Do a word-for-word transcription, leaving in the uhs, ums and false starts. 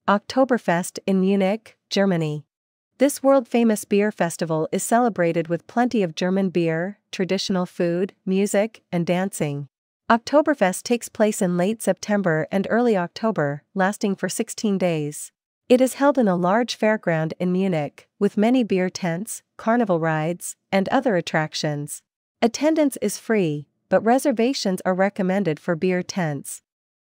Oktoberfest in Munich, Germany. This world-famous beer festival is celebrated with plenty of German beer, traditional food, music, and dancing. Oktoberfest takes place in late September and early October, lasting for sixteen days. It is held in a large fairground in Munich, with many beer tents, carnival rides, and other attractions. Attendance is free, but reservations are recommended for beer tents.